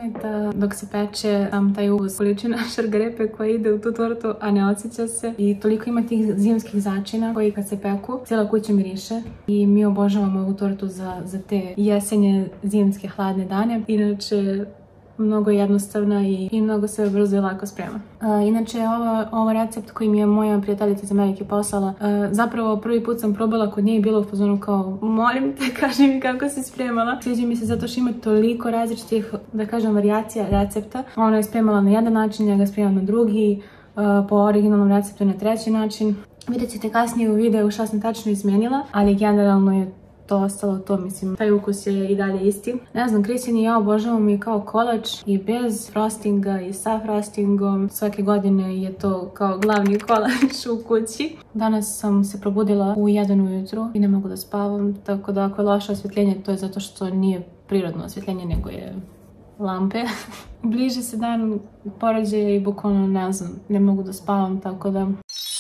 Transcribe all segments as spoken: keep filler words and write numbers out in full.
da dok se peče sam taj ukus, količina šargarepe koja ide u tu tortu, a ne osjeća se. I toliko ima tih zimskih začina koji kad se peku, cijela kuća miriše. I mi obožavamo ovu tortu za, za te jesenje, zimske, hladne dane. Inače, mnogo jednostavna i, i mnogo se brzo i lako sprema. Uh, inače, ovo, ovo recept koji mi je moja prijateljica iz Amerike poslala, uh, zapravo prvi put sam probala kod nje i bilo u fazonu kao, molim te, kaži mi kako si spremala. Sviđa mi se zato što ima toliko različitih, da kažem, varijacija recepta. Ona je spremala na jedan način, ja ga spremam na drugi, uh, po originalnom receptu na treći način. Vidjet ćete kasnije u videu šta sam tačno izmenila, ali generalno je to ostalo to, mislim, taj ukus je i dalje isti. Ne znam, Kristijan i ja obožavamo i kao kolač i bez frostinga i sa frostingom. Svake godine je to kao glavni kolač u kući. Danas sam se probudila u jedan ujutru i ne mogu da spavam, tako da ako je loše osvjetljenje, to je zato što nije prirodno osvjetljenje, nego je lampe. Bliže se dan porođaja i bukvalno ne znam, ne mogu da spavam, tako da...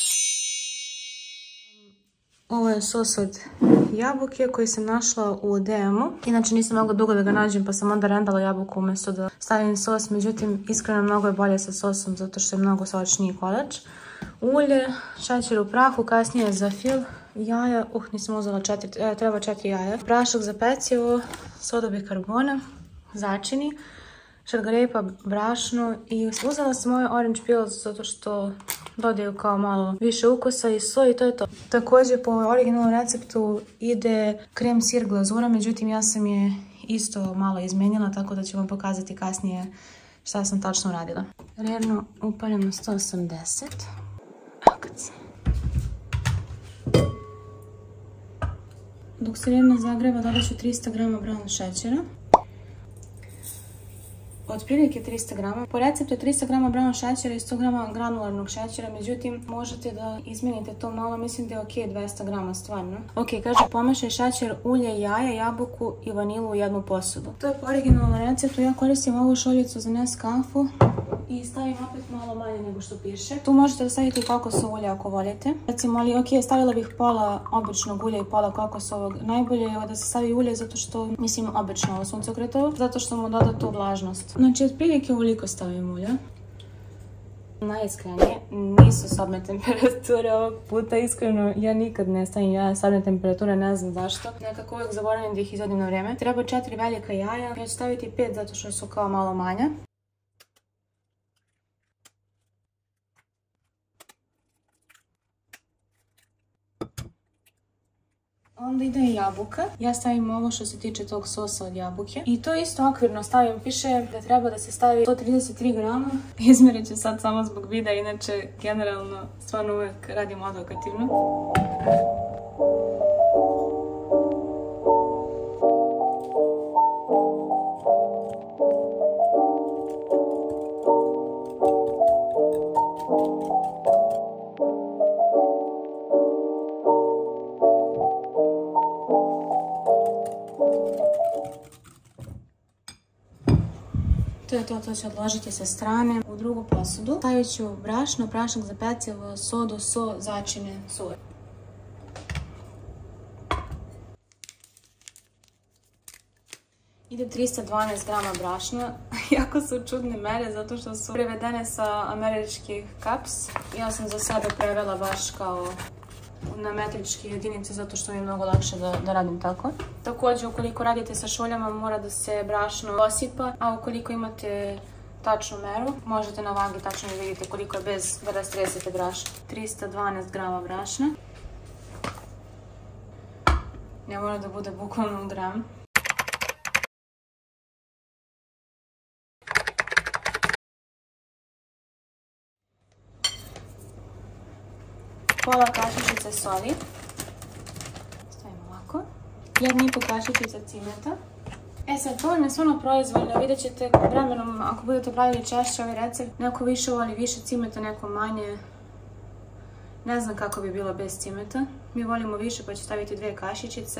Ovo je sos od jabuke koji sam našla u D M-u. Inače nisam mogla dugo da ga nađem pa sam onda rendala jabuku umjesto da stavim sos. Međutim, iskreno mnogo je bolje sa sosom zato što je mnogo sočniji kolač. Ulje, šećer u prahu, kasnije za fil, jaja, uh nisam uzela četiri, e, treba četiri jaja. Prašak za pecivo, soda bikarbona, začini, šargarepa, brašno i uzela sam ove orange peels zato što dodaju kao malo više ukusa i soj i to je to. Također po originalnom receptu ide krem sir glazura, međutim ja sam je isto malo izmenila, tako da ću vam pokazati kasnije šta sam tačno uradila. Rerno upalim na sto osamdeset. Dok se rerno zagreva dodat ću trista grama brown šećera. Otprilike trista grama. Po receptu je trista grama brown šećera i sto grama granularnog šećera, međutim možete da izmenite to malo, mislim da je ok dvesta grama stvarno. Ok, kaže pomešaj šećer, ulje, jaja, jabuku i vanilu u jednu posudu. To je po originalnom receptu, ja koristim ovu šoljicu za Nescafu i stavim opet malo manje nego što piše. Tu možete da stavite i kokosovo ulje ako volite. Recimo, ali ok, stavila bih pola običnog ulja i pola kokosovog. Najbolje je da se stavi ulje zato što, mislim obično ovo suncokretovo, zato što mu doda tu vlažnost. Znači, otprilike ovoliko stavim ulja. Najiskrenije, nisu sobne temperature ovog puta, iskreno ja nikad ne stavim jaja sobne temperature, ne znam zašto. Nekako uvijek zaboravim da ih izvedim na vrijeme. Treba četiri velika jaja, ja ću staviti pet zato što su kao malo manja. Onda ide i jabuka. Ja stavim ovo što se tiče tog sosa od jabuke. I to isto okvirno stavim. Piše da treba da se stavi sto trideset tri grama. Izmjerit ću sad samo zbog videa, inače generalno stvarno uvijek radim odokativno. To je to, to ću odložiti sa strane u drugu posudu. Stavit ću brašno, prašak za pecivo, sodu, so, začine, soj. Ide trista dvanaest grama brašna. Jako su čudne mere zato što su prevedene sa američkih cups. Ja sam za sada prevela baš kao na metričke jedinice zato što mi je mnogo lakše da, da radim tako. Također, ukoliko radite sa šoljama, mora da se brašno osipa, a ukoliko imate tačnu meru, možete na vagi tačno da vidite koliko je bez da rastresete brašno. trista dvanaest grama brašna. Ne mora da bude bukvalno u gram. Pola kašičice soli. Stavimo ovako. Jedna i po kašičica cimeta. E sad, to je stvarno proizvoljno. Vidjet ćete vremenom, ako budete pravili češće ovaj recept, neko više voli više cimeta, neko manje. Ne znam kako bi bilo bez cimeta. Mi volimo više, pa ću staviti dve kašičice.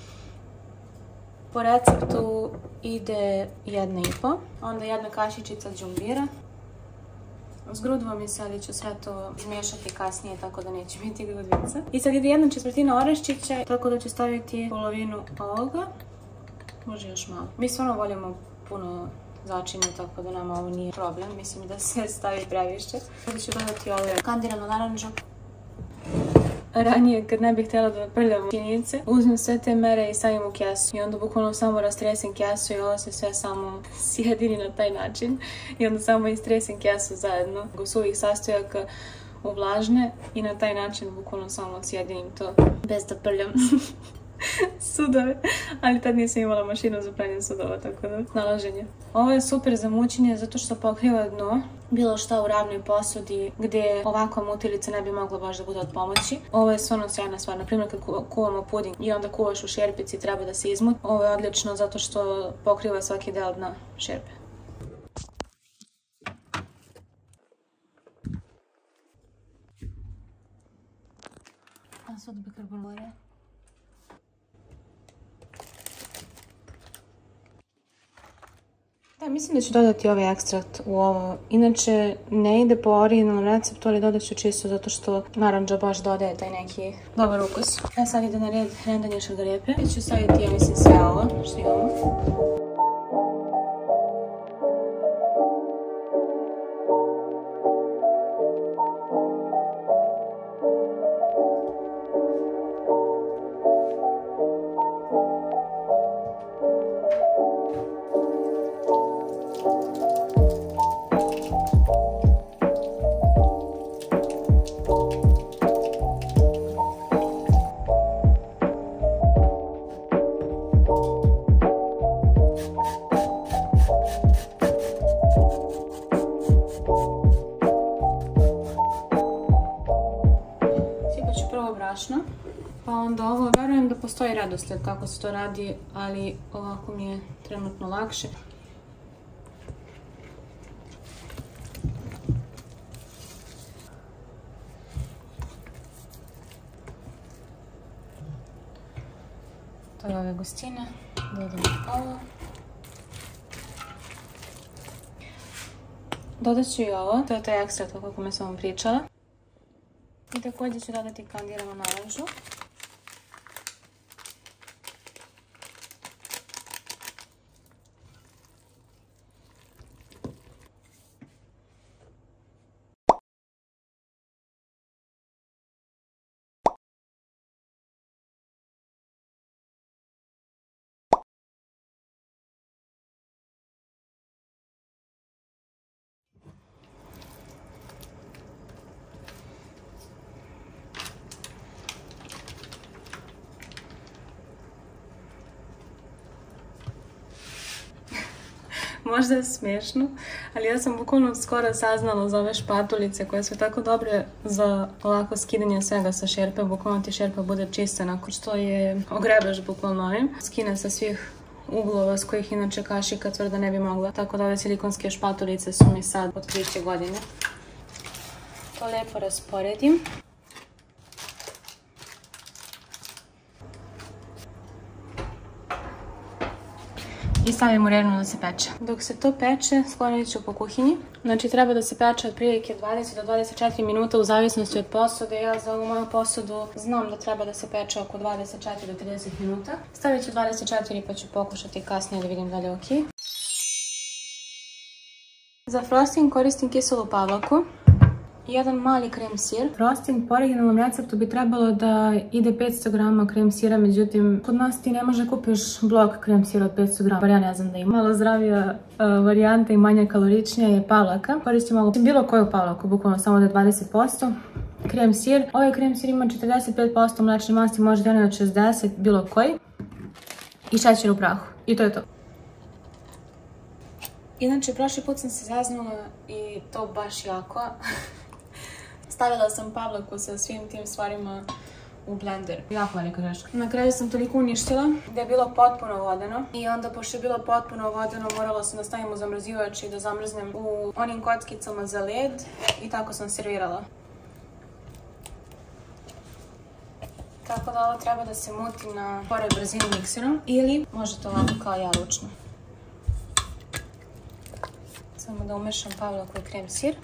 Po receptu ide jedna i po. Onda jedna kašičica džumbira. Zgrudilo mi se, ali ću sve to izmiješati kasnije, tako da neće biti grudvica. I sad ide jedna četvrtina oreščića, tako da ću staviti polovinu ovoga. Može još malo. Mi stvarno volimo puno začine, tako da nama ovo nije problem. Mislim da se stavi previše. Sada ću dodati ove kandiranu naranđu. Ranije, kad ne bih htjela da prljam činjenice, uzmem sve te mere i stavim u kesu. I onda bukvalno samo rastresim kesu i ovo se sve samo sjedini na taj način. I onda samo istresim kesu zajedno. Suvih sastojaka uvlažne i na taj način bukvalno samo sjedinим to bez da prljam sudove, ali tad nisam imala mašinu za pranje sudova, tako da nalaženje. Ovo je super za mućenje zato što pokriva dno, bilo šta u ravnoj posudi gdje ovakva mutilica ne bi mogla baš da bude od pomoći. Ovo je stvarno sjajna stvar, na primjer kad kuvamo puding i onda kuvaš u šerpici, treba da se izmuti. Ovo je odlično zato što pokriva svaki deo dna šerpe. A sad bikarbonate. Da, mislim da ću dodati ovaj ekstrakt u ovo. Inače, ne ide po originalnom receptu, ali dodat ću čisto zato što naranđa baš dodaje taj neki dobar ukus. Ja sad ide na red rendanje šargarepe. Ja ću staviti, ja mislim, sve ovo što imamo. Brašno, pa onda ovo, verujem da postoji redosled kako se to radi, ali ovako mi je trenutno lakše. To je ove gustine, dodam ovo. Dodat ću i ovo, to je taj ekstrakt o kakvom sam vam pričala. I također ću dodati kandiranu naranđu. Možda je smiješno, ali ja sam bukvalno skoro saznala za ove špatulice koje su tako dobre za lako skidanje svega sa šerpe. Bukvalno ti šerpa bude čista nakon što je ogrebaš bukvalno ovim. Skine sa svih uglova s kojih inače kašika tvrda ne bi mogla. Tako da ove silikonske špatulice su mi sad od treće godine. To lijepo rasporedim. I stavim u rernu da se peče. Dok se to peče, sklonit ću po kuhinji. Znači treba da se peče otprilike dvadeset do dvadeset četiri minuta u zavisnosti od posude. Ja za ovu moju posudu znam da treba da se peče oko dvadeset četiri do trideset minuta. Stavit ću dvadeset četiri pa ću pokušati kasnije da vidim da li je okej. Za frosting koristim kiselu pavlaku. Jedan mali krem sir. Frosting po originalnom receptu bi trebalo da ide petsto grama krem sira, međutim kod nas ti ne može kupiš blok krem sira od petsto grama, bar ja ne znam da ima. Malo zdravija uh, varijanta i manje kaloričnija je pavlaka. Koristim malo bilo koju pavlaku, bukvalno samo da je dvadeset posto. Krem sir. Ovaj krem sir ima četrdeset pet posto mlečne masti, može da je od šezdeset, bilo koji. I šećer u prahu. I to je to. Inače, prošli put sam se zeznula i to baš jako. Stavila sam pavlaku sa svim tim stvarima u blender. Jako velika greška. Na kraju sam toliko uništila da je bilo potpuno vodeno. I onda, pošto je bilo potpuno vodeno, morala sam da stavim u zamrzivač i da zamrznem u onim kockicama za led. I tako sam servirala. Tako da ovo treba da se muti na pored brzinu mikserom. Ili možete ovako kao ja ručno. Samo da umešam pavlaku i krem sir.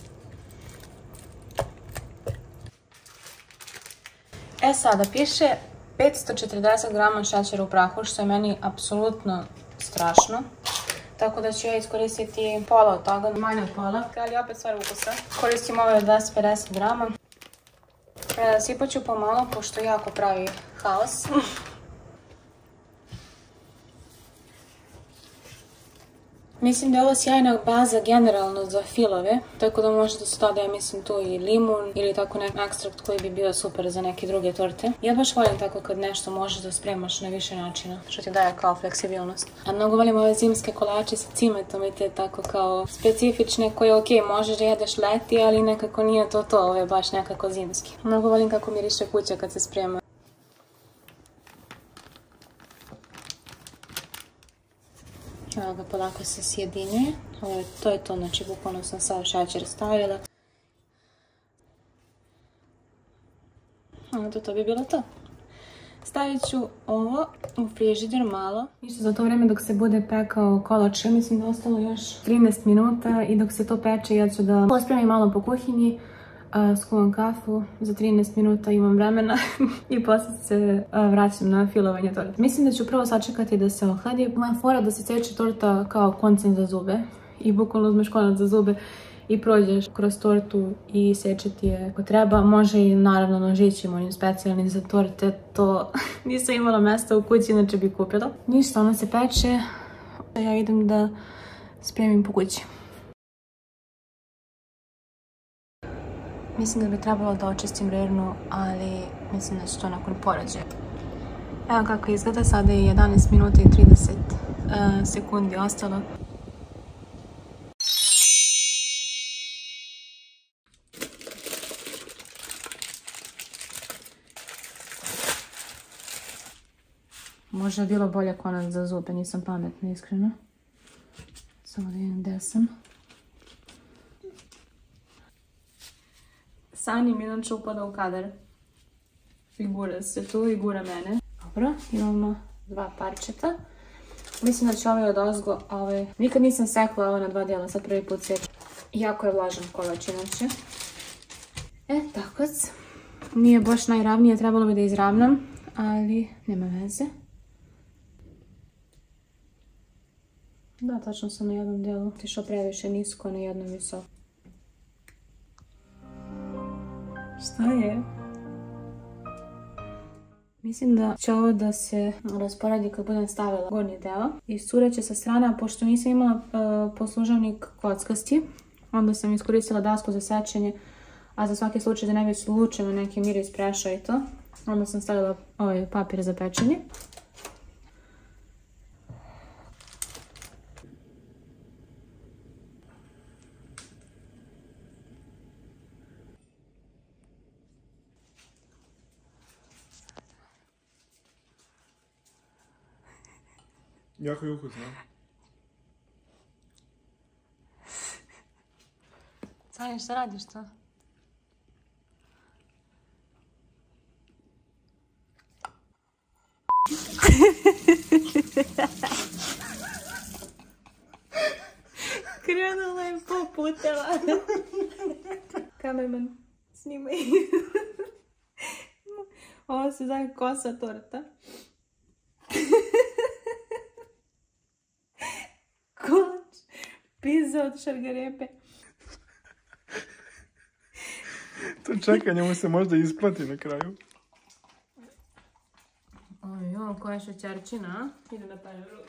E sada piše petsto četrdeset grama šećera u prahu, što je meni apsolutno strašno. tako da ću ja iskoristiti pola od toga, manje od pola, ali opet stvar ukusa. Koristim ove dvesta pedeset grama. E, sipat ću pomalo, pošto jako pravi haos. Mislim da je ovo sjajna baza generalno za filove, tako da možete se dodaje, mislim, tu i limun ili tako neki ekstrakt koji bi bio super za neke druge torte. Ja baš volim tako kad nešto možeš da spremaš na više načina, što ti daje kao fleksibilnost. A mnogo volim ove zimske kolače sa cimetom i te tako kao specifične koje, ok, možeš da jedeš leti, ali nekako nije to to, ovo je baš nekako zimski. Mnogo volim kako miriše kuća kad se sprema. Evo ga, polako se sjedinjuje. To je to, znači bukvalno sam sav šećer stavila. Eto, to bi bilo to. Stavit ću ovo u frižider malo. Ništa, za to vreme dok se bude pekao kolač, mislim da je ostalo još trinaest minuta i dok se to peče ja ću da pospremim malo po kuhinji. Skuvam kafu, za trinaest minuta imam vremena i posle se vraćam na filovanje torte. Mislim da ću prvo sačekati da se ohladi. Moja fora da se seče torta kao koncem za zube i bukvalno uzmeš konac za zube i prođeš kroz tortu i sečeti je ako treba. Može i naravno nožićima onim specijalnim za torte, to nisam imala mesta u kući, inače bi kupila. Ništa, ona se peče, ja idem da spremim po kući. Mislim da bi trebalo da očistim rernu, ali mislim da će to nakon porođaja. Evo kako izgleda, sada je jedanaest minuta i trideset sekundi ostalo. Možda je bilo bolje konac za zube, nisam pametna, iskreno. Samo da vidim gde sam. Sani mi inače upada u kadar. Figura se tu i gura mene. Dobro, imamo dva parčeta. Mislim da će ovaj odozgo, ovaj... Nikad nisam sekla ovo na dva dijela, sad prvi put sjećam. Jako je vlažan kolač inače. E, takoc. Nije baš najravnije, trebalo bi da izravnam, ali nema veze. Da, tačno sam na jednom dijelu. Tišao previše nisko, na jednom visoko. Šta je? Mislim da će ovo da se rasporedi kad budem stavila gornji deo. Iscureće sa strane, pošto nisam imala uh, poslužavnik kockasti, onda sam iskoristila dasku za sečenje, a za svaki slučaj da ne bi slučajno neki miris prešao i to, onda sam stavila ovaj papir za pečenje. Jako je ukusno. Sanja, šta radiš to? Krenula je po puteva. Kamerman, snimaj. Ovo se zove kosa torta. Kolač, pizza od šargarepe. To čekanje mu se možda isplati na kraju. Oj, ovo koja šećerčina. Ide na paru.